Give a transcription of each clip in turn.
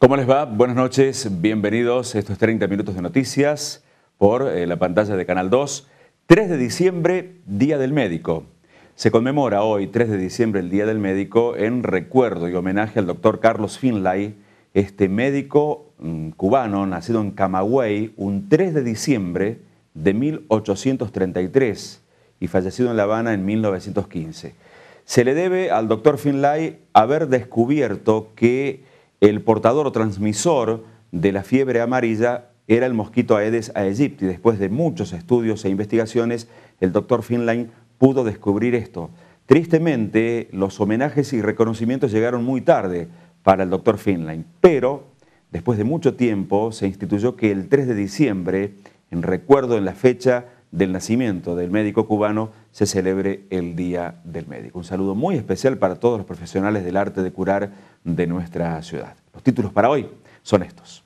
¿Cómo les va? Buenas noches, bienvenidos a estos 30 minutos de noticias por la pantalla de Canal 2. 3 de diciembre, Día del Médico. Se conmemora hoy, 3 de diciembre, el Día del Médico, en recuerdo y homenaje al doctor Carlos Finlay, este médico cubano, nacido en Camagüey, un 3 de diciembre de 1833 y fallecido en La Habana en 1915. Se le debe al doctor Finlay haber descubierto que el portador o transmisor de la fiebre amarilla era el mosquito Aedes aegypti. Después de muchos estudios e investigaciones, el doctor Finlay pudo descubrir esto. Tristemente, los homenajes y reconocimientos llegaron muy tarde para el doctor Finlay, pero después de mucho tiempo se instituyó que el 3 de diciembre, en recuerdo en la fecha del nacimiento del médico cubano, se celebre el Día del Médico. Un saludo muy especial para todos los profesionales del arte de curar de nuestra ciudad. Los títulos para hoy son estos.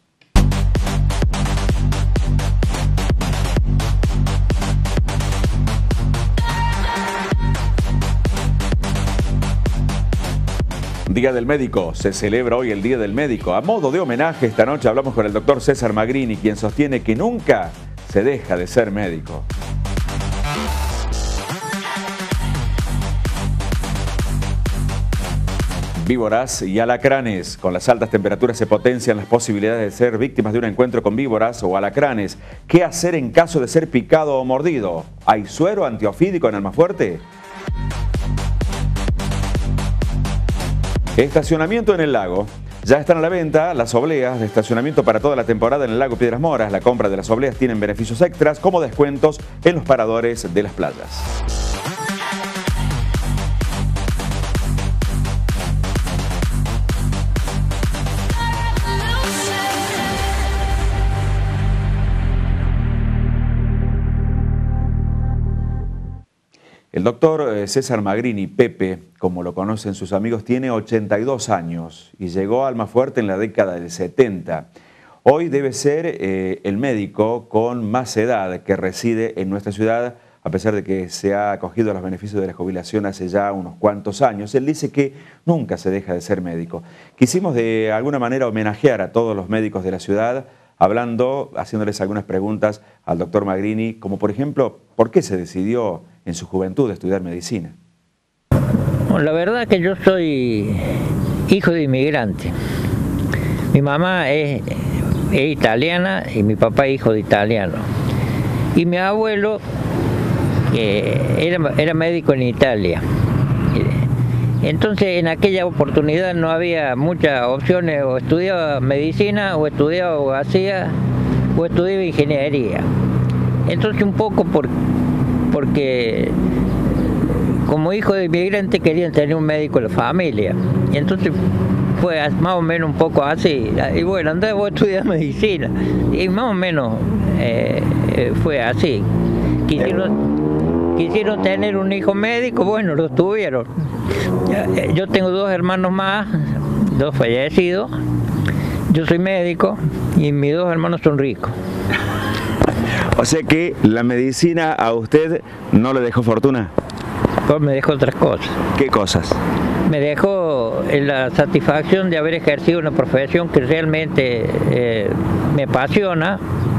Día del Médico. Se celebra hoy el Día del Médico. A modo de homenaje, esta noche hablamos con el doctor César Magrini, quien sostiene que nunca se deja de ser médico. Víboras y alacranes. Con las altas temperaturas se potencian las posibilidades de ser víctimas de un encuentro con víboras o alacranes. ¿Qué hacer en caso de ser picado o mordido? ¿Hay suero antiofídico en Almafuerte? Estacionamiento en el lago. Ya están a la venta las obleas de estacionamiento para toda la temporada en el lago Piedras Moras. La compra de las obleas tienen beneficios extras como descuentos en los paradores de las playas. El doctor César Magrini, Pepe, como lo conocen sus amigos, tiene 82 años y llegó a Almafuerte en la década del 70. Hoy debe ser el médico con más edad que reside en nuestra ciudad, a pesar de que se ha acogido a los beneficios de la jubilación hace ya unos cuantos años. Él dice que nunca se deja de ser médico. Quisimos de alguna manera homenajear a todos los médicos de la ciudad, haciéndoles algunas preguntas al doctor Magrini, como por ejemplo, ¿por qué se decidió en su juventud estudiar medicina? La verdad que yo soy hijo de inmigrante. Mi mamá es italiana y mi papá hijo de italiano. Y mi abuelo era médico en Italia. Entonces en aquella oportunidad no había muchas opciones, o estudiaba medicina, o estudiaba abogacía, o estudiaba ingeniería. Entonces un poco porque como hijo de inmigrante querían tener un médico en la familia. Y entonces fue más o menos un poco así. Y bueno, andaba a estudiar medicina. Y más o menos fue así. Quisieron tener un hijo médico, bueno, lo tuvieron. Yo tengo dos hermanos más, dos fallecidos. Yo soy médico y mis dos hermanos son ricos. O sea que la medicina a usted no le dejó fortuna. Pues me dejó otras cosas. ¿Qué cosas? Me dejó la satisfacción de haber ejercido una profesión que realmente me apasiona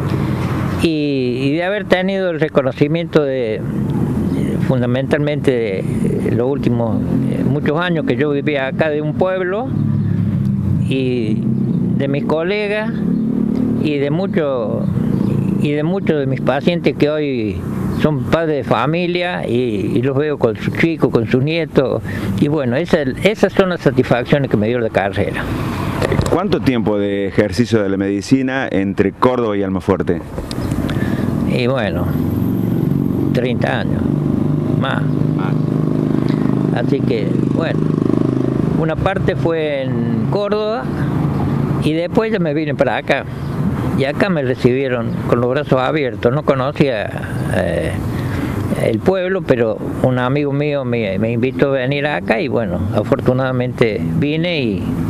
y de haber tenido el reconocimiento fundamentalmente de los últimos muchos años que yo vivía acá, de un pueblo y de mis colegas y de muchos de mis pacientes que hoy son padres de familia y los veo con sus chicos, con sus nietos, y bueno, esas son las satisfacciones que me dio la carrera. ¿Cuánto tiempo de ejercicio de la medicina entre Córdoba y Almafuerte? Y bueno, 30 años, más. Así que, bueno, una parte fue en Córdoba y después ya me vine para acá. Y acá me recibieron con los brazos abiertos. No conocía el pueblo, pero un amigo mío me invitó a venir acá y bueno, afortunadamente vine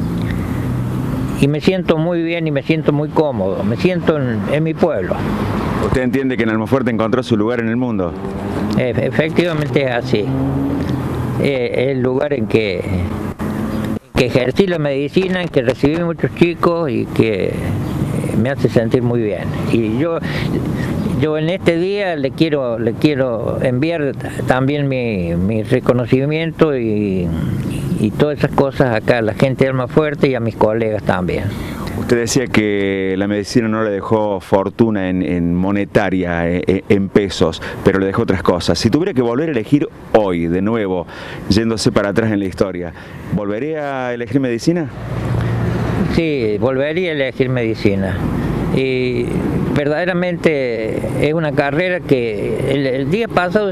y me siento muy bien y me siento muy cómodo. Me siento en mi pueblo. ¿Usted entiende que en Almafuerte encontró su lugar en el mundo? Efectivamente es así. Es el lugar en que que ejercí la medicina, que recibí muchos chicos y que me hace sentir muy bien. Y yo en este día le quiero enviar también mi reconocimiento y todas esas cosas acá a la gente de Almafuerte y a mis colegas también. Usted decía que la medicina no le dejó fortuna en monetaria, en pesos, pero le dejó otras cosas. Si tuviera que volver a elegir hoy, de nuevo, yéndose para atrás en la historia, ¿volvería a elegir medicina? Sí, volvería a elegir medicina. Y verdaderamente es una carrera que el día pasado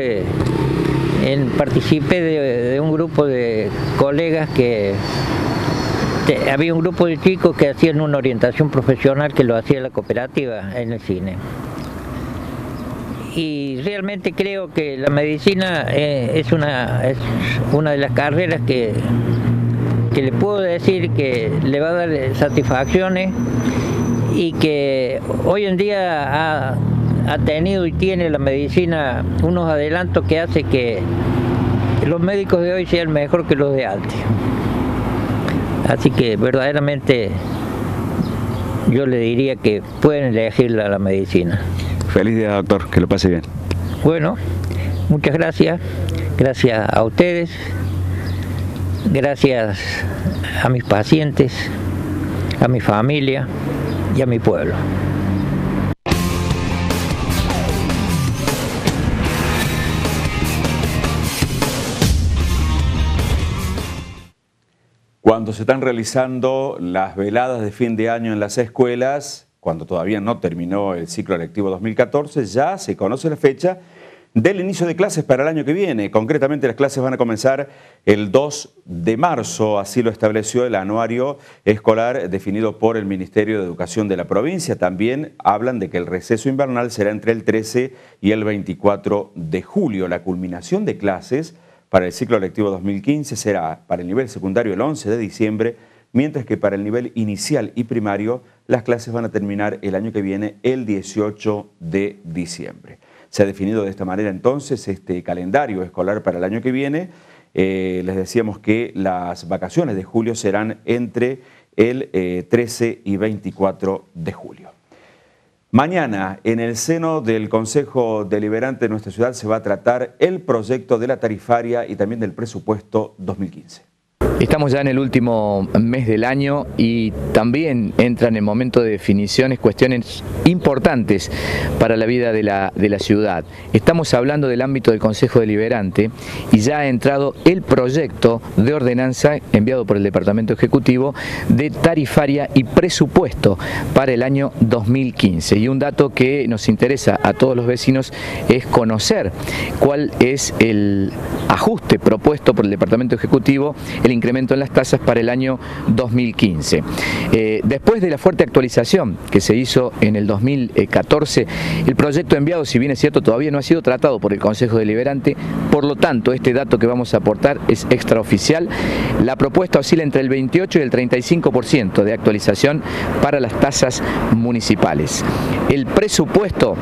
participé de un grupo de colegas que había un grupo de chicos que hacían una orientación profesional que lo hacía la cooperativa en el cine. Y realmente creo que la medicina es una de las carreras que le puedo decir que le va a dar satisfacciones y que hoy en día ha tenido y tiene la medicina unos adelantos que hace que los médicos de hoy sean mejor que los de antes. Así que verdaderamente yo le diría que pueden elegir la medicina. Feliz día, doctor, que lo pase bien. Bueno, muchas gracias. Gracias a ustedes. Gracias a mis pacientes, a mi familia y a mi pueblo. Cuando se están realizando las veladas de fin de año en las escuelas, cuando todavía no terminó el ciclo lectivo 2014, ya se conoce la fecha del inicio de clases para el año que viene. Concretamente, las clases van a comenzar el 2 de marzo, así lo estableció el anuario escolar definido por el Ministerio de Educación de la provincia. También hablan de que el receso invernal será entre el 13 y el 24 de julio. La culminación de clases para el ciclo lectivo 2015 será para el nivel secundario el 11 de diciembre, mientras que para el nivel inicial y primario las clases van a terminar el año que viene el 18 de diciembre. Se ha definido de esta manera entonces este calendario escolar para el año que viene. Les decíamos que las vacaciones de julio serán entre el 13 y 24 de julio. Mañana, en el seno del Consejo Deliberante de nuestra ciudad, se va a tratar el proyecto de la tarifaria y también del presupuesto 2015. Estamos ya en el último mes del año y también entran en momento de definiciones cuestiones importantes para la vida de la ciudad. Estamos hablando del ámbito del Consejo Deliberante y ya ha entrado el proyecto de ordenanza enviado por el Departamento Ejecutivo de tarifaria y presupuesto para el año 2015. Y un dato que nos interesa a todos los vecinos es conocer cuál es el ajuste propuesto por el Departamento Ejecutivo, el incremento en las tasas para el año 2015. Después de la fuerte actualización que se hizo en el 2014, el proyecto enviado, si bien es cierto, todavía no ha sido tratado por el Consejo Deliberante, por lo tanto, este dato que vamos a aportar es extraoficial. La propuesta oscila entre el 28 y el 35% de actualización para las tasas municipales. El presupuesto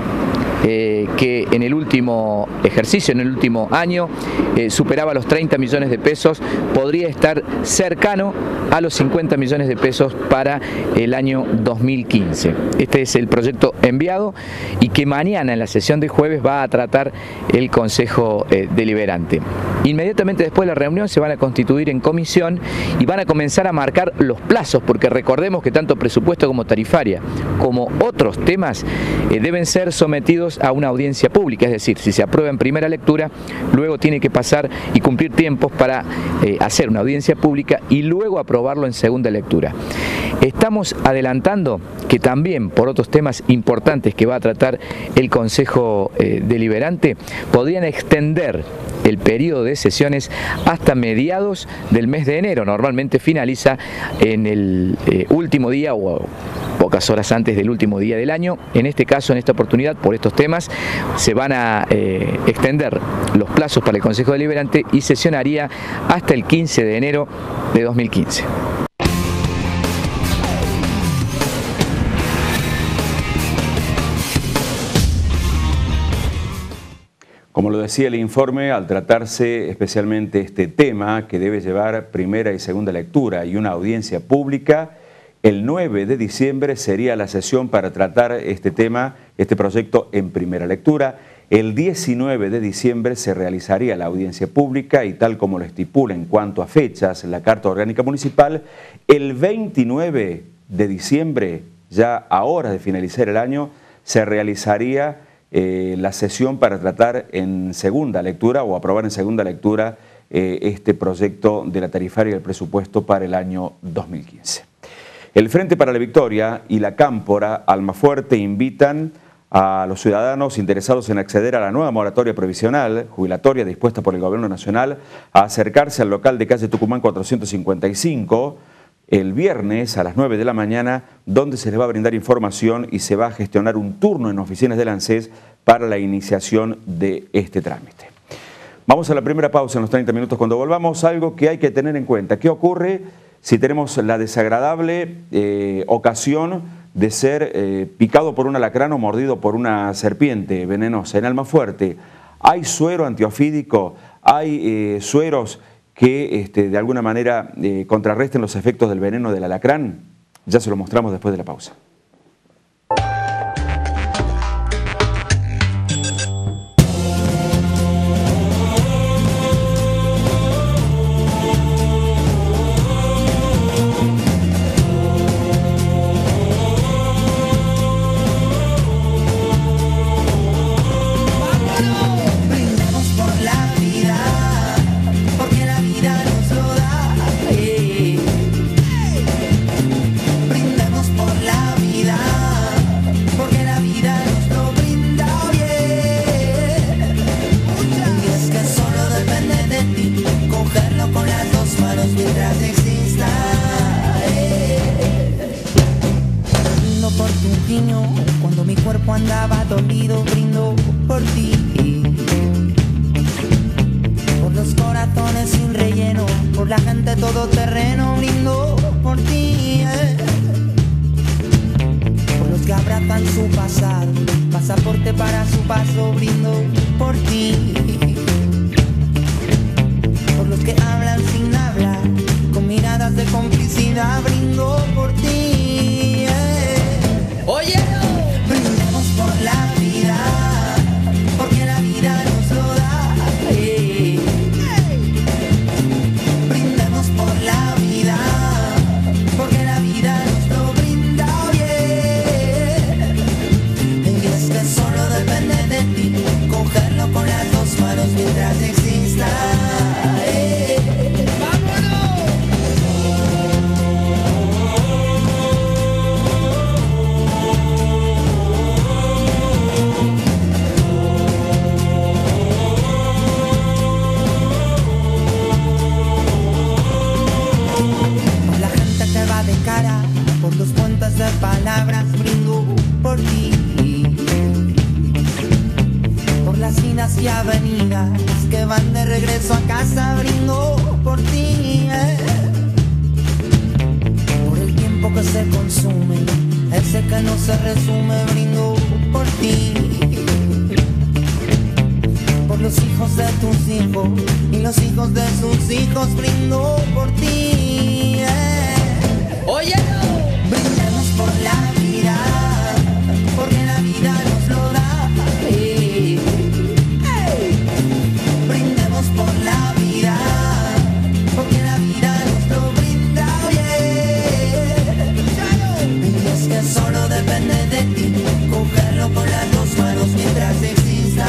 que en el último ejercicio, en el último año, superaba los 30 millones de pesos, podría estar cercano a los 50 millones de pesos para el año 2015. Este es el proyecto enviado y que mañana en la sesión de jueves va a tratar el Consejo Deliberante. Inmediatamente después de la reunión se van a constituir en comisión y van a comenzar a marcar los plazos, porque recordemos que tanto presupuesto como tarifaria como otros temas deben ser sometidos a una audiencia pública, es decir, si se aprueba en primera lectura, luego tiene que pasar y cumplir tiempos para hacer una audiencia pública y luego aprobarlo en segunda lectura. Estamos adelantando que también por otros temas importantes que va a tratar el Consejo Deliberante, podrían extender el periodo de sesiones hasta mediados del mes de enero. Normalmente finaliza en el último día o pocas horas antes del último día del año. En este caso, en esta oportunidad, por estos temas, se van a extender los plazos para el Consejo Deliberante y sesionaría hasta el 15 de enero de 2015. Como lo decía el informe, al tratarse especialmente este tema que debe llevar primera y segunda lectura y una audiencia pública, el 9 de diciembre sería la sesión para tratar este tema, este proyecto en primera lectura. El 19 de diciembre se realizaría la audiencia pública y tal como lo estipula en cuanto a fechas la Carta Orgánica Municipal, el 29 de diciembre, ya a horas de finalizar el año, se realizaría la sesión para tratar en segunda lectura o aprobar en segunda lectura este proyecto de la tarifaria del presupuesto para el año 2015. El Frente para la Victoria y la Cámpora Almafuerte invitan a los ciudadanos interesados en acceder a la nueva moratoria provisional jubilatoria dispuesta por el Gobierno Nacional a acercarse al local de calle Tucumán 455 el viernes a las 9 de la mañana, donde se les va a brindar información y se va a gestionar un turno en oficinas del ANSES para la iniciación de este trámite. Vamos a la primera pausa en los 30 minutos. Cuando volvamos, algo que hay que tener en cuenta. ¿Qué ocurre si tenemos la desagradable ocasión de ser picado por un alacrán o mordido por una serpiente venenosa? En Almafuerte hay suero antiofídico, hay sueros que de alguna manera contrarresten los efectos del veneno del alacrán. Ya se lo mostramos después de la pausa. Cuando mi cuerpo andaba dolido, brindo por ti, por los corazones sin relleno, por la gente todoterreno, brindo por ti, por los que abrazan su pasado, pasaporte para su paso, brindo por ti, por los que hablan sin hablar, con miradas de complicidad, brindo por ti. Oye, brindemos por la vida, porque la vida nos lo da. Brindemos por la vida, porque la vida nos lo brinda bien. Y es que solo depende de ti, cogerlo con las dos manos mientras exista. Por los puentes de palabras brindo por ti, por las esquinas y avenidas que van de regreso a casa, brindo por ti, por el tiempo que se consume, ese que no se resume, brindo por ti, por los hijos de tus hijos y los hijos de sus hijos, brindo por ti. Oye, brindemos por la vida, porque la vida nos lo da. Brindemos por la vida, porque la vida nos lo brinda bien. Y es que solo depende de ti, cogerlo con las dos manos mientras exista.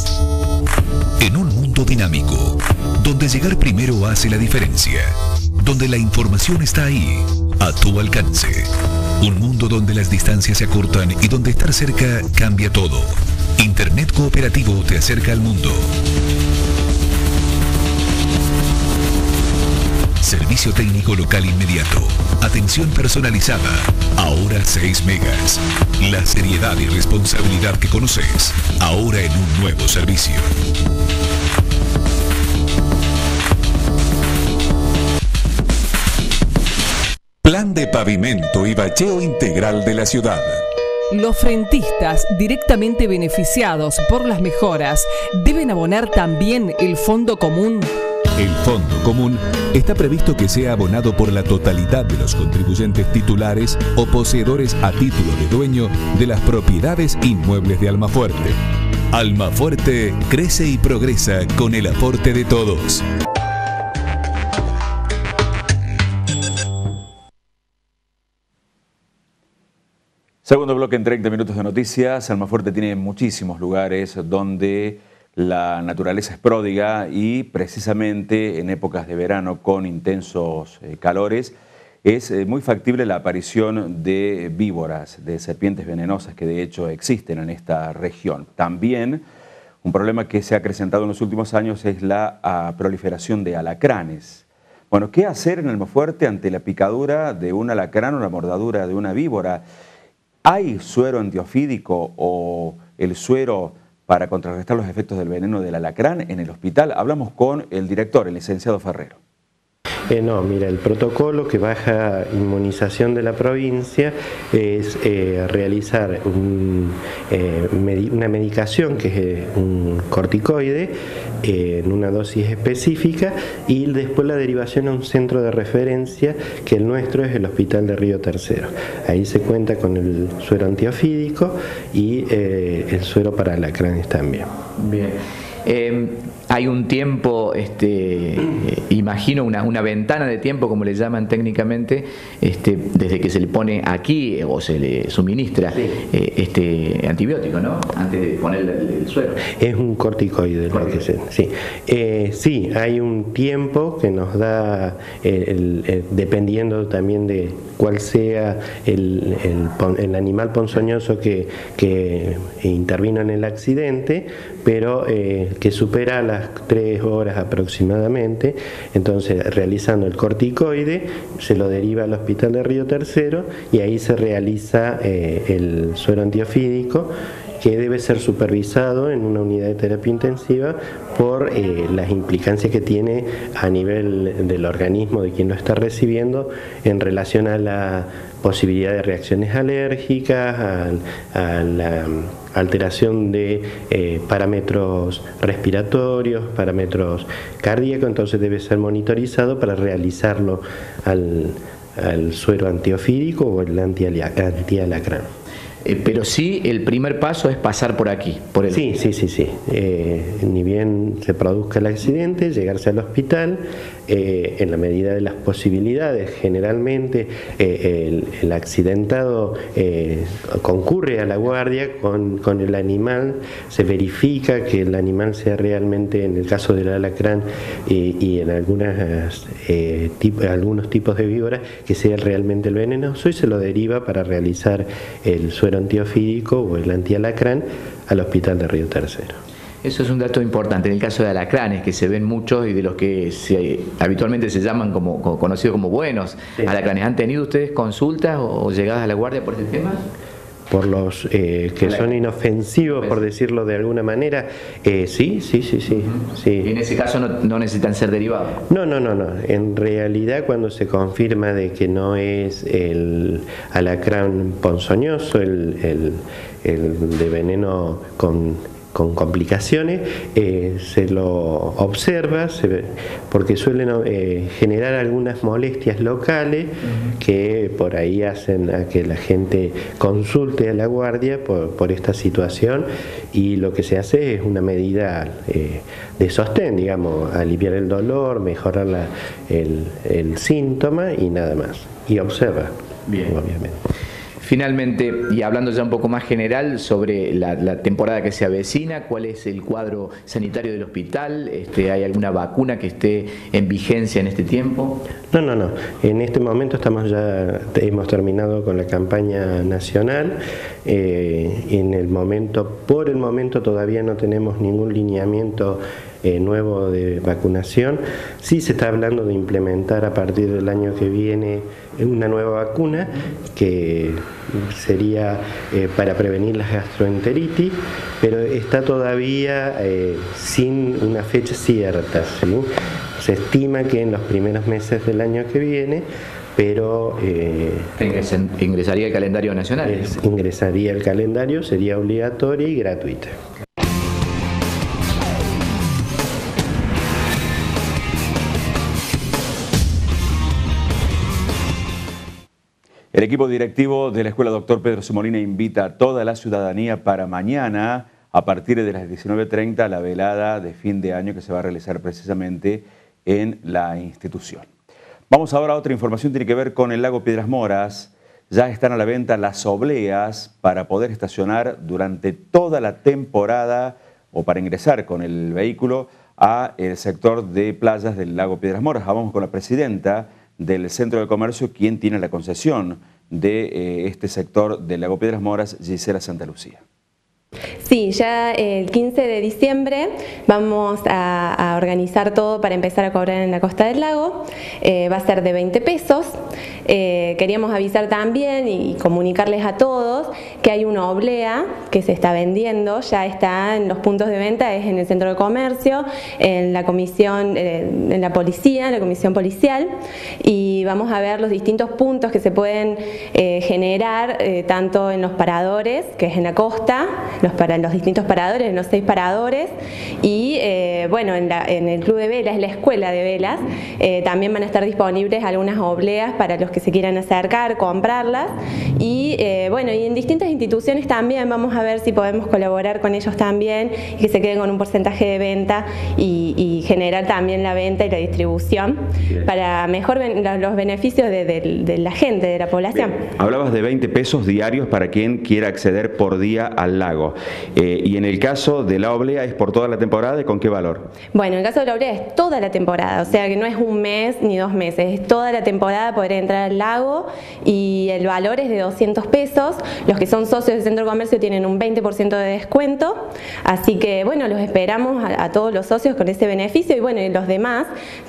Llegar primero hace la diferencia, donde la información está ahí, a tu alcance. Un mundo donde las distancias se acortan y donde estar cerca cambia todo. Internet Cooperativo te acerca al mundo. Servicio técnico local inmediato. Atención personalizada. Ahora 6 megas. La seriedad y responsabilidad que conoces. Ahora en un nuevo servicio. Plan de pavimento y bacheo integral de la ciudad. Los frentistas directamente beneficiados por las mejoras deben abonar también el fondo común. El fondo común está previsto que sea abonado por la totalidad de los contribuyentes titulares o poseedores a título de dueño de las propiedades inmuebles de Almafuerte. Almafuerte crece y progresa con el aporte de todos. Segundo bloque en 30 minutos de noticias. Almafuerte tiene muchísimos lugares donde la naturaleza es pródiga y precisamente en épocas de verano con intensos calores es muy factible la aparición de víboras, de serpientes venenosas que de hecho existen en esta región. También un problema que se ha acrecentado en los últimos años es la proliferación de alacranes. Bueno, ¿qué hacer en Almafuerte ante la picadura de un alacrán o la mordadura de una víbora? ¿Hay suero antiofídico o el suero para contrarrestar los efectos del veneno del alacrán en el hospital? Hablamos con el director, el licenciado Ferrero. No, mira, el protocolo que baja inmunización de la provincia es realizar una medicación que es un corticoide en una dosis específica y después la derivación a un centro de referencia que el nuestro es el Hospital de Río Tercero. Ahí se cuenta con el suero antiofídico y el suero para alacranes también. Bien. Hay un tiempo, imagino una ventana de tiempo, como le llaman técnicamente, desde que se le pone aquí o se le suministra este antibiótico, ¿no? Antes de poner el suero. Es un corticoide, lo que sea. Sí. Sí, hay un tiempo que nos da, dependiendo también de cuál sea el animal ponzoñoso que intervino en el accidente, pero que supera las 3 horas aproximadamente. Entonces, realizando el corticoide, se lo deriva al Hospital de Río Tercero y ahí se realiza el suero antiofídico, que debe ser supervisado en una unidad de terapia intensiva por las implicancias que tiene a nivel del organismo de quien lo está recibiendo en relación a la posibilidad de reacciones alérgicas, a la alteración de parámetros respiratorios, parámetros cardíacos. Entonces debe ser monitorizado para realizarlo al suero antiofídico o el antialacrán. Pero sí, el primer paso es pasar por aquí. Por el... Sí. Ni bien se produzca el accidente, llegarse al hospital, en la medida de las posibilidades. Generalmente el accidentado concurre a la guardia con el animal, se verifica que el animal sea realmente, en el caso del alacrán y en algunos tipos de víboras, que sea realmente el venenoso, y se lo deriva para realizar el suero antiofídico o el antialacrán al Hospital de Río Tercero. Eso es un dato importante. En el caso de alacranes, que se ven muchos y de los que habitualmente se llaman conocidos como buenos alacranes, ¿han tenido ustedes consultas o llegadas a la guardia por este tema? Por los que son inofensivos, por decirlo de alguna manera, sí. Y en ese caso no necesitan ser derivados. No. En realidad, cuando se confirma de que no es el alacrán ponzoñoso, el de veneno con complicaciones, se lo observa, porque suelen generar algunas molestias locales que por ahí hacen a que la gente consulte a la guardia por esta situación, y lo que se hace es una medida de sostén, digamos, aliviar el dolor, mejorar el síntoma y nada más, y observa. Bien. Obviamente. Finalmente, y hablando ya un poco más general sobre la temporada que se avecina, ¿cuál es el cuadro sanitario del hospital? ¿Hay alguna vacuna que esté en vigencia en este tiempo? No. En este momento hemos terminado con la campaña nacional. Por el momento todavía no tenemos ningún lineamiento nuevo de vacunación. Sí se está hablando de implementar a partir del año que viene una nueva vacuna que sería para prevenir la gastroenteritis, pero está todavía sin una fecha cierta, ¿sí? Se estima que en los primeros meses del año que viene, pero ingresaría el calendario nacional. Ingresaría el calendario, sería obligatoria y gratuita. El equipo directivo de la Escuela Dr. Pedro C. Molina invita a toda la ciudadanía para mañana, a partir de las 19:30, a la velada de fin de año que se va a realizar precisamente en la institución. Vamos ahora a otra información, tiene que ver con el lago Piedras Moras. Ya están a la venta las obleas para poder estacionar durante toda la temporada o para ingresar con el vehículo a el sector de playas del lago Piedras Moras. Vamos con la presidenta del Centro de Comercio, quien tiene la concesión de este sector del lago Piedras Moras, Gisela Santa Lucía. Sí, ya el 15 de diciembre vamos a organizar todo para empezar a cobrar en la Costa del Lago. Va a ser de 20 pesos. Queríamos avisar también y comunicarles a todos que hay una oblea que se está vendiendo, ya está en los puntos de venta, es en el Centro de Comercio, en la comisión, en la policía, en la comisión policial, y vamos a ver los distintos puntos que se pueden generar, tanto en los paradores, que es en la costa, los distintos paradores, en los 6 paradores, y bueno, en el Club de Velas, la Escuela de Velas, también van a estar disponibles algunas obleas para los que se quieran acercar, comprarlas, y bueno, y en distintas instituciones también vamos a ver si podemos colaborar con ellos también, y que se queden con un porcentaje de venta y generar también la venta y la distribución para mejor los beneficios de la gente, de la población. Bien. Hablabas de 20 pesos diarios para quien quiera acceder por día al lago. Y en el caso de la oblea, ¿es por toda la temporada y con qué valor? Bueno, en el caso de la oblea es toda la temporada, o sea que no es un mes ni 2 meses, es toda la temporada poder entrar al lago, y el valor es de 200 pesos. Los que son socios del Centro de Comercio tienen un 20% de descuento, así que bueno, los esperamos a todos los socios con ese beneficio, y bueno, y los demás,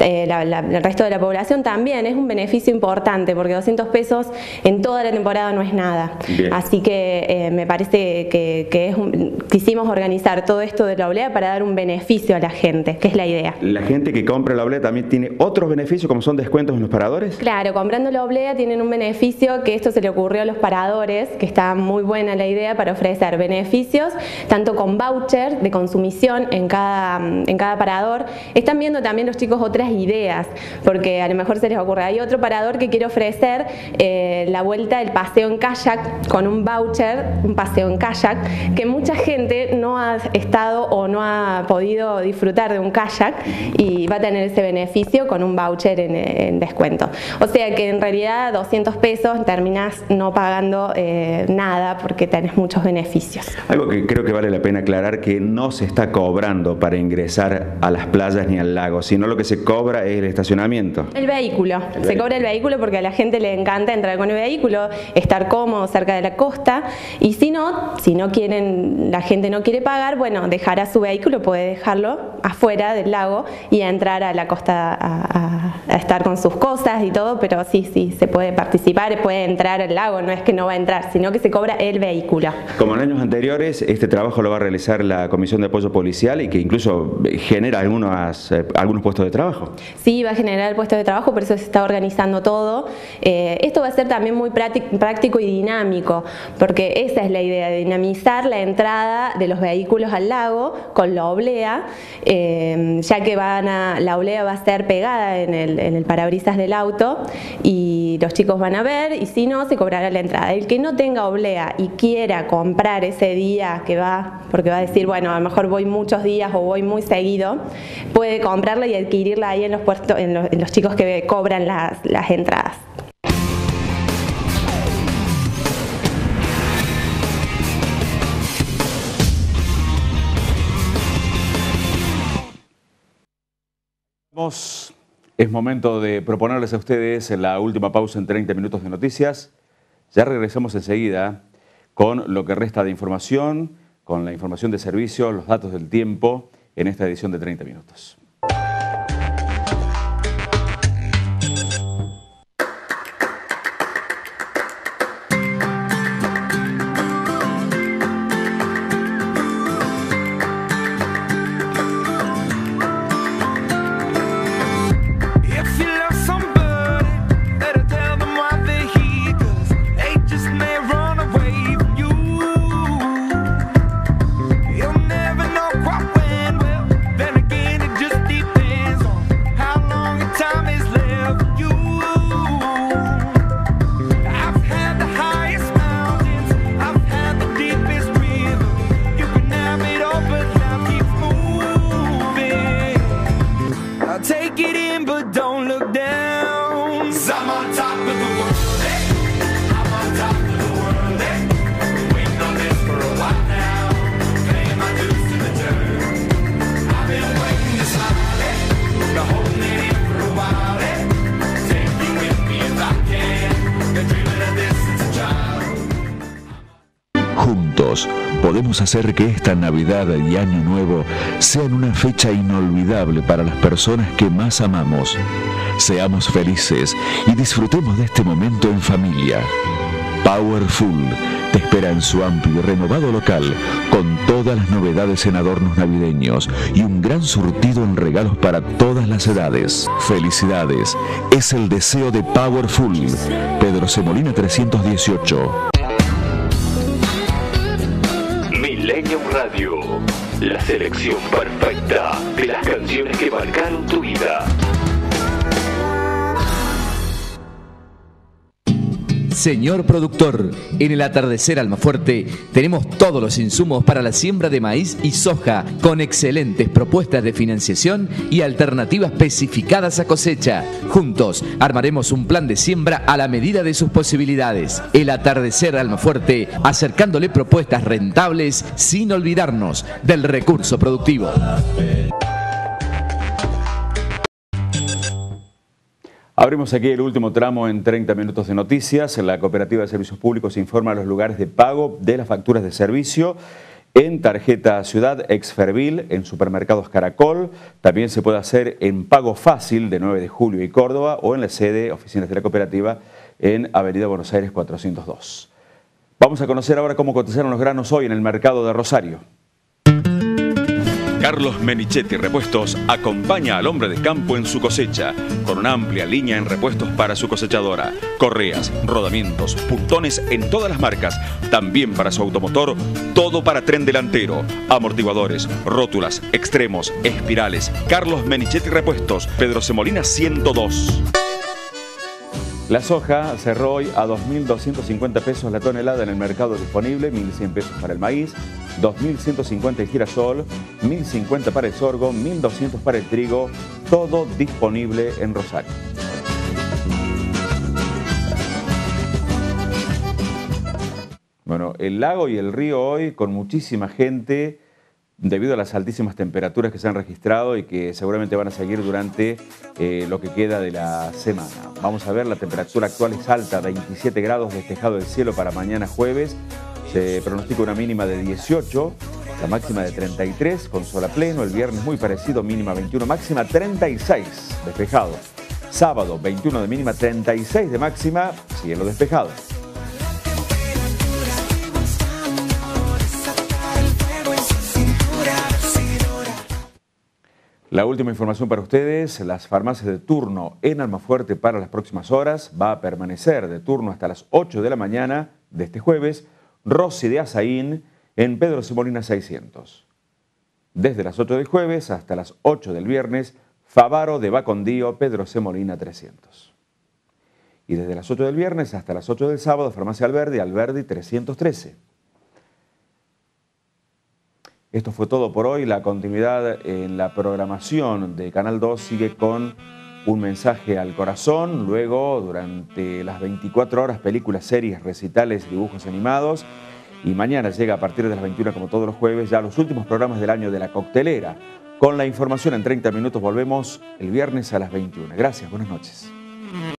el resto de la población también, es un beneficio importante, porque 200 pesos en toda la temporada no es nada. Bien. Así que me parece que quisimos organizar todo esto de la oblea para dar un beneficio a la gente, que es la idea. ¿La gente que compra la oblea también tiene otros beneficios, como son descuentos en los paradores? Claro, comprando la oblea tienen un beneficio, que esto se le ocurrió a los paradores, que está muy buena la idea para ofrecer beneficios, tanto con voucher de consumición en cada parador. Están viendo también los chicos otras ideas, porque a lo mejor se les ocurre, hay otro parador que quiere ofrecer la vuelta del paseo en kayak con un voucher, un paseo en kayak, que mucha gente no ha estado o no ha podido disfrutar de un kayak, y va a tener ese beneficio con un voucher en descuento. O sea que en realidad 200 pesos terminás no pagando nada, porque tenés muchos beneficios. Algo que creo que vale la pena aclarar, que no se está cobrando para ingresar a las playas ni al lago, sino lo que se cobra es el estacionamiento. El vehículo. Se cobra el vehículo porque a la gente le encanta entrar con el vehículo, estar cómodo cerca de la costa, y si no quieren, la gente no quiere pagar, bueno, dejará su vehículo, puede dejarlo afuera del lago y entrar a la costa a estar con sus cosas y todo, pero sí, se puede participar, puede entrar al lago, no es que no va a entrar, sino que se cobra el vehículo. Como en años anteriores, este trabajo lo va a realizar la Comisión de Apoyo Policial, y que incluso genera algunos puestos de trabajo. Sí, va a generar puestos de trabajo, por eso se está organizando todo. Esto va a ser también muy práctico y dinámico, porque esa es la idea, de dinamizar la entrada de los vehículos al lago con la oblea, ya que la oblea va a ser pegada en el parabrisas del auto, y los chicos van a ver, y si no, se cobrará la entrada. El que no tenga oblea y quiera comprar ese día que va, porque va a decir, bueno, a lo mejor voy muchos días o voy muy seguido, puede comprarla y adquirirla ahí en los puestos, en los chicos que cobran las entradas. Es momento de proponerles a ustedes la última pausa en 30 minutos de noticias. Ya regresamos enseguida con lo que resta de información, con la información de servicio, los datos del tiempo en esta edición de 30 minutos. Juntos podemos hacer que esta Navidad y Año Nuevo sean una fecha inolvidable para las personas que más amamos. Seamos felices y disfrutemos de este momento en familia. Powerful te espera en su amplio y renovado local con todas las novedades en adornos navideños y un gran surtido en regalos para todas las edades. Felicidades, es el deseo de Powerful. Pedro Semolina 318. Millennium Radio, la selección perfecta de las canciones que marcaron tu vida. Señor productor, en el Atardecer Almafuerte tenemos todos los insumos para la siembra de maíz y soja con excelentes propuestas de financiación y alternativas especificadas a cosecha. Juntos armaremos un plan de siembra a la medida de sus posibilidades. El Atardecer Almafuerte, acercándole propuestas rentables sin olvidarnos del recurso productivo. Abrimos aquí el último tramo en 30 minutos de noticias. La Cooperativa de Servicios Públicos informa los lugares de pago de las facturas de servicio en Tarjeta Ciudad, Exfervil, en Supermercados Caracol. También se puede hacer en Pago Fácil de 9 de Julio y Córdoba o en la sede, oficinas de la Cooperativa, en Avenida Buenos Aires 402. Vamos a conocer ahora cómo cotizaron los granos hoy en el mercado de Rosario. Carlos Menichetti Repuestos acompaña al hombre de campo en su cosecha, con una amplia línea en repuestos para su cosechadora, correas, rodamientos, puntones en todas las marcas, también para su automotor, todo para tren delantero, amortiguadores, rótulas, extremos, espirales. Carlos Menichetti Repuestos, Pedro Semolina 102. La soja cerró hoy a 2.250 pesos la tonelada en el mercado disponible, 1.100 pesos para el maíz, 2.150 el girasol, 1.050 para el sorgo, 1.200 para el trigo, todo disponible en Rosario. Bueno, el lago y el río hoy con muchísima gente debido a las altísimas temperaturas que se han registrado y que seguramente van a seguir durante lo que queda de la semana. Vamos a ver, la temperatura actual es alta, 27 grados, despejado el cielo para mañana jueves. Se pronostica una mínima de 18, la máxima de 33, con sol a pleno. El viernes muy parecido, mínima 21, máxima 36, despejado. Sábado 21 de mínima, 36 de máxima, cielo despejado. La última información para ustedes, las farmacias de turno en Almafuerte para las próximas horas va a permanecer de turno hasta las 8 de la mañana de este jueves, Rossi de Azaín en Pedro Semolina 600. Desde las 8 del jueves hasta las 8 del viernes, Favaro de Bacondío, Pedro Semolina 300. Y desde las 8 del viernes hasta las 8 del sábado, Farmacia Alberdi 313. Esto fue todo por hoy. La continuidad en la programación de Canal 2 sigue con un mensaje al corazón. Luego, durante las 24 horas, películas, series, recitales, dibujos animados. Y mañana llega a partir de las 21, como todos los jueves, ya los últimos programas del año de La Coctelera, con la información en 30 minutos. Volvemos el viernes a las 21. Gracias, buenas noches.